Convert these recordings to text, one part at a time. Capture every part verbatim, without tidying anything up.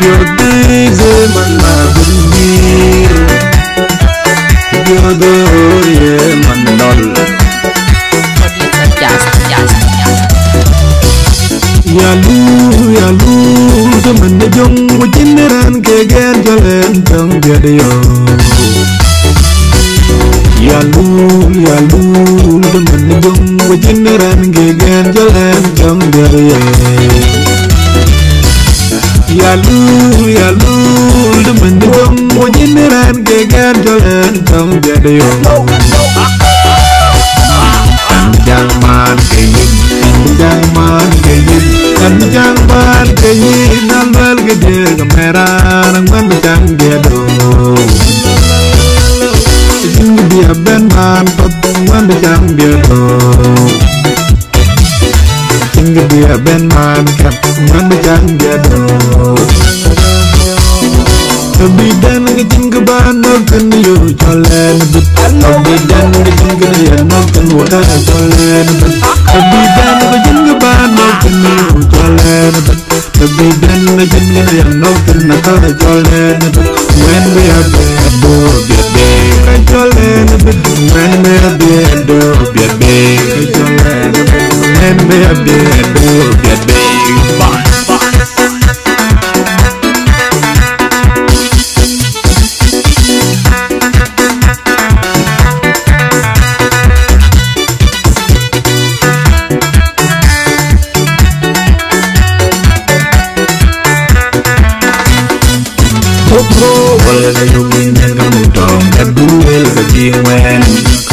Pioth mana bunyi Pioth ye mandol Yalul Yalul temen jong wajineran kegen jalan tang biadayo Yalul Yalul temen jong wajineran kegen jalan tang biadayo Yalul Yalul temen jong wajineran kegen jalan tang biadayo Jangan keyin Jangan keyin Jangan keyin Nalwal gede kamera Nangman bacang gedo Jing dia ben man Nangman bacang gedo Jing dia ben man Nangman bacang gedo Kebidan ngejing keban Noken yu colen bet Kebidan ngejing keban Noken wadah colen bet Kebidan ngejing keban Noken yu colen bet Kebidan ngejing keban Noken nakal colen bet When we are bedo biade Colen bet When we are bedo biade Colen bet When we are bedo biade Bye Wala yung minyan kamutong Kaduel ka jingwen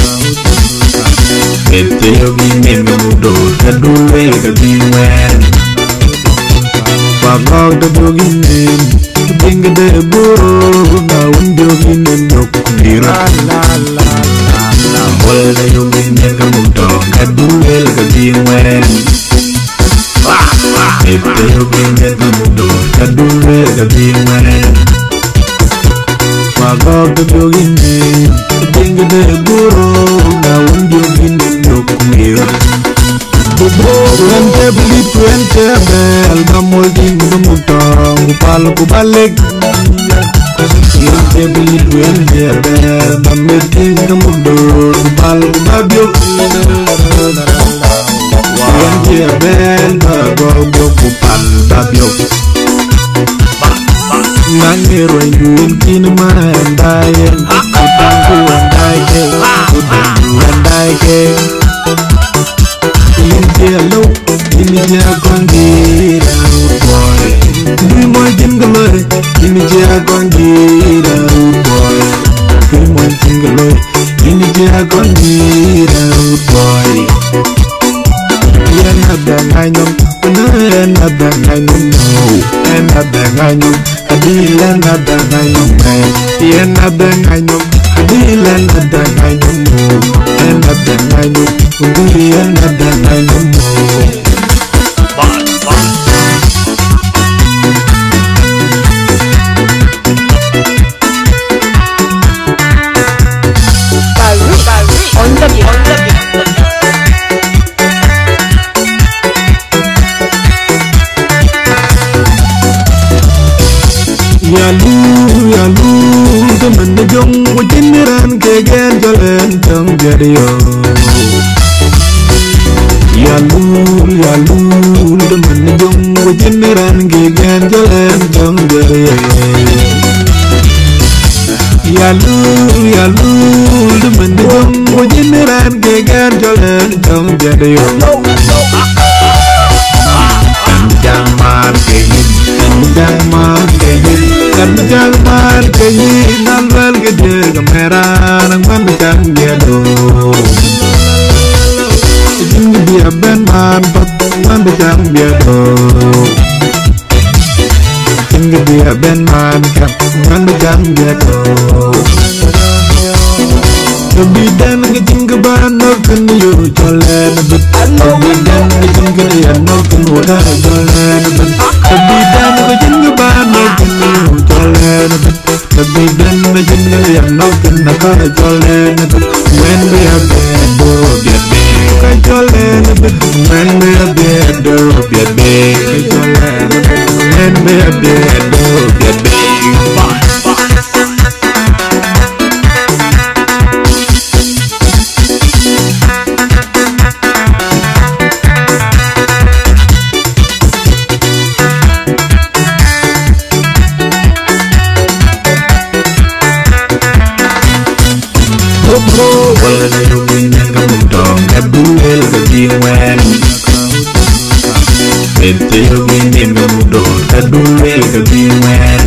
Ito yung minyan kamutong Kaduel ka jingwen Pagkag na buginin Kabing ka de buro Naun buginin Yok kumira Wala yung minyan kamutong Kaduel ka jingwen Ito yung minyan kamutong Kaduel ka jingwen Pagod na buginin Kabing ka de buro Naun buginin Yok kumira Tuwente beli tuwente bel Namul din dumutong Upal ko balik Tuwente beli tuwente bel Namul din dumutong Upal ko babyok Tuwente bel Bagobyok upal babyok Nangiro yun kinamandayan Utang ko anday ke Utang ko anday ke Hello, ini jagoan gila boy. Dui moy jingaloy, ini jagoan gila boy. Dui moy jingaloy, ini jagoan gila boy. Yan ada nganyong, beneran ada nganyong no. Yan ada nganyong, adilan ada nganyong man. Yan ada nganyong, adilan ada nganyong no. Yan ada nganyong. Kemudian ada nganyong mo Baru, baru On the beat, on the beat Yalul, Yalul Temen jong wajineran kegen jalan tang biadayo Yalul, Yalul Temen jong wajineran kegen jalan tang biadayo Yalul, Yalul Temen jong wajineran kegen jalan tang biadayo Jangan keyin Jangan keyin Jangan keyin Nalwal gede kamera Nangman bacang gedo Jing dia ben man Nangman bacang gedo Jing dia ben man Nangman bacang gedo Kebidan ngejing keban Noken yu colen bet Kebidan ngejing keban Noken wadah colen bet Kebidan ngejing keban Noken yu colen bet Kebidan ngejing keban Noken nakal colen bet When we are bedo biade Ka colen bet When we are bedo biade Ka colen bet When we are bedo Kadulel kabiwen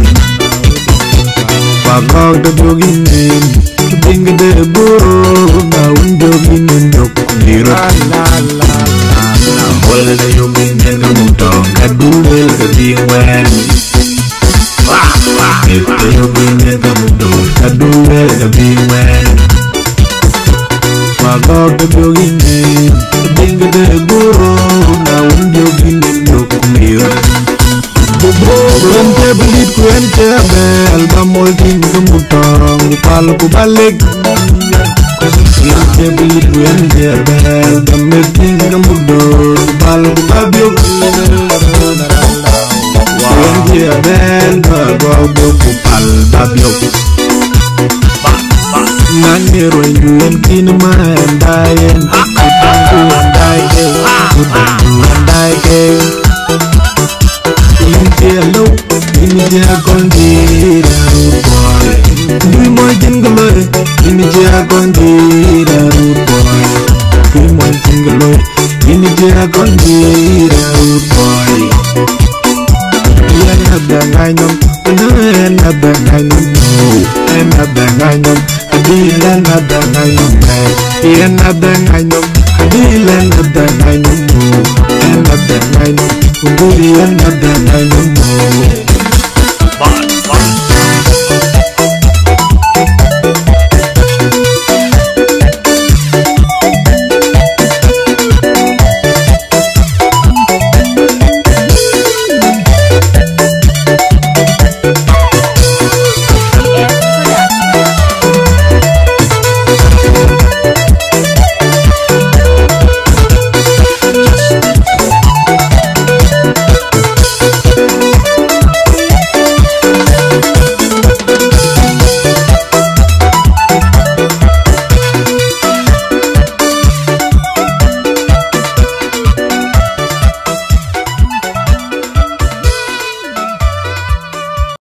Pagog da boginen Bing de buro Na undoginen dok Liro Wala da yoginen kamutong Kadulel kabiwen Ito yoginen kamutong Kadulel kabiwen Pagog da boginen Bing de buro Na undoginen dok Liro Kuente belit kuente bel Bamol ting kemutong Dipal ku balik Kuente belit kuente bel Bamol ting kemutong Dipal ku babiok Kuente bel Bagwaw do kupal babiok Nangiro yuen kini maendayen Kutang ku andayke Kutang ku andayke Hello, ini dia kondira boy. Kui moy jingaloy, ini dia kondira boy. Kui moy jingaloy, ini dia kondira boy. Iya nada nganyong, bener nada nganyong no. Eh nada nganyong, adila nada nganyong eh. Iya nada nganyong, adila nada nganyong no. Eh nada nganyong, unggulian nada nganyong.